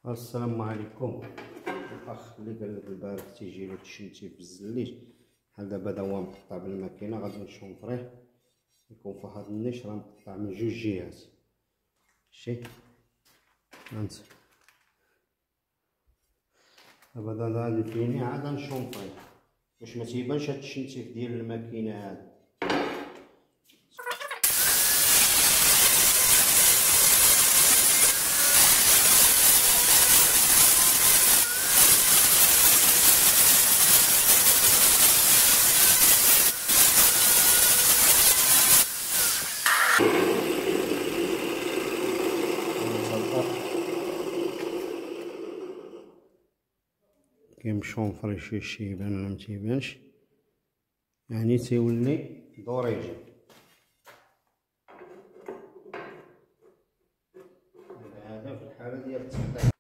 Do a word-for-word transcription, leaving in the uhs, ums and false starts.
السلام عليكم. الاخ اللي قال لك البارح تيجيلو تشنتي في الزليج بحال دابا دا هو مقطع بالماكينه، غادي نشونطريه يكون في واحد النيش راه مقطع من جوج جهات. شتي هانت دابا دا غادي فيني عاد نشونطريه باش ما تيبانش هاد التشنتيف ديال الماكينه هذا. كيمشونفري شي شي يبان ولا متيبانش، يعني تيولي دوريجي. هذا في الحالة ديال التقطيع.